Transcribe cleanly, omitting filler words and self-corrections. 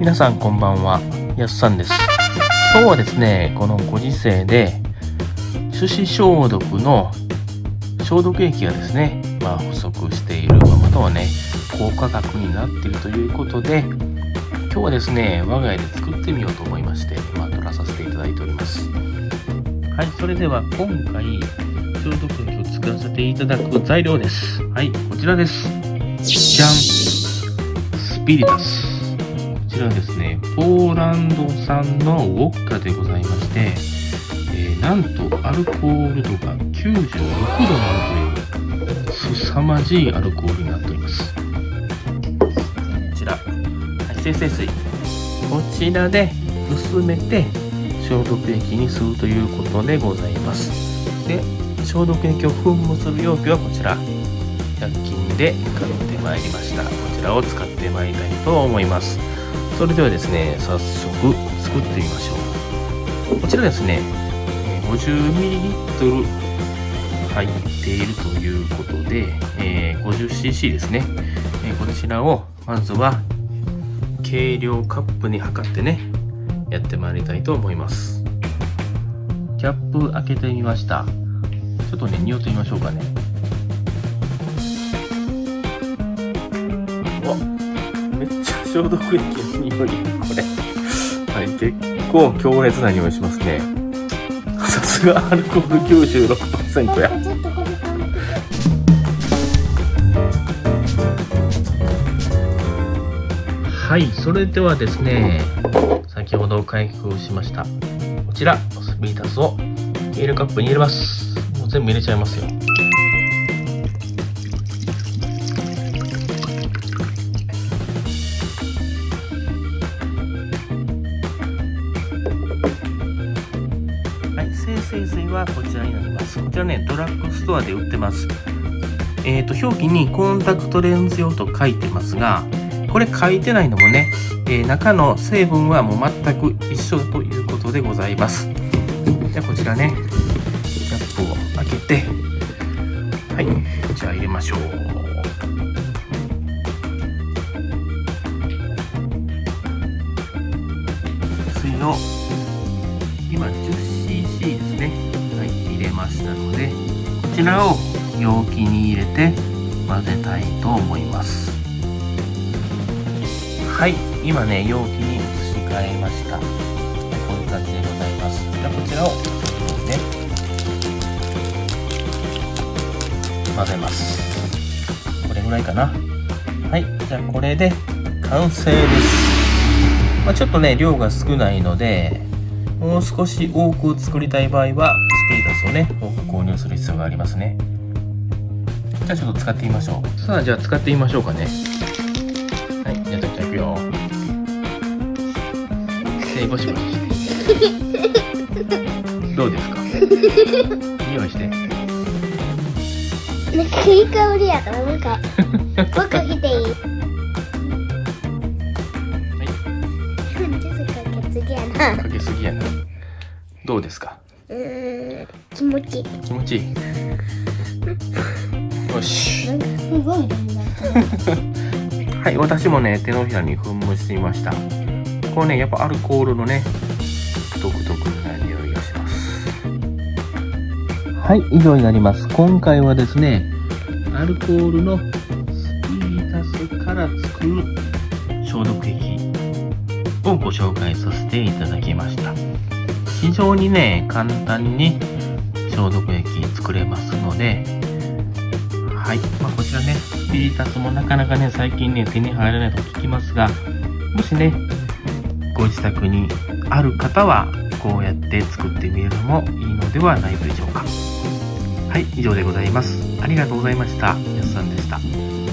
皆さんこんばんは、やすさんです。今日はですね、このご時世で手指消毒の消毒液がですね、不足している、またはね、高価格になっているということで、今日はですね、我が家で作ってみようと思いまして、撮らさせていただいております。はい、それでは今回消毒液を作らせていただく材料です。はい、こちらです。じゃん、スピリタス。こちらですね、ポーランド産のウォッカでございまして、なんとアルコール度が96度もあるという凄まじいアルコールになっております。こちら、精製水、こちらで薄めて消毒液にするということでございます。で、消毒液を噴霧する容器はこちら、100均で買ってまいりました。こちらを使ってまいりたいと思います。それではですね、早速作ってみましょう。こちらですね、50ml 入っているということで、50cc ですね。こちらをまずは計量カップに測ってね、やってまいりたいと思います。キャップ開けてみました。ちょっとね、匂ってみましょうかね。めっちゃ消毒液の匂い、これ。はい、結構強烈な匂いしますね。さすがアルコール 96% や。はい、それではですね、先ほど開封しました。こちら、スピリタスを計量カップに入れます。もう全部入れちゃいますよ。精製水はこちらになります。こちらね、ドラッグストアで売ってます。表記にコンタクトレンズ用と書いてますが、これ書いてないのもね、中の成分はもう全く一緒だということでございます。じゃあこちらね、キャップを開けて、はい、じゃあ入れましょう。水を今10cc ですね。はい、入れましたので、こちらを容器に入れて混ぜたいと思います。はい、今ね、容器に移し替えました。こういう感じでございます。じゃあこちらをね、混ぜます。これぐらいかな。はい、じゃあこれで完成です。ちょっとね、量が少ないので、もう少し多く作りたい場合は、スピリタスをね、多く購入する必要がありますね。じゃあちょっと使ってみましょう。さあ、じゃあ使ってみましょうかね。はい、じゃあいくよ。ゴシゴシして。どうですか？匂いして。 いい香りやから、なんか、僕かけていい？はい。 かけすぎやな。どうですか？ 気持ちいい。 気持ちいい。よし。はい、私もね、手のひらに噴霧してみました。これね、やっぱアルコールのね、独特な匂いがします。はい、以上になります。今回はですね、アルコールのスピリタスから作る消毒液をご紹介させていただきました。非常にね、簡単に消毒液作れますので、はい、こちらね、スピリタスもなかなかね、最近ね、手に入らないと聞きますが、もしね、ご自宅にある方は、こうやって作ってみるのもいいのではないでしょうか。はい、以上でございます。ありがとうございました。やすさんでした。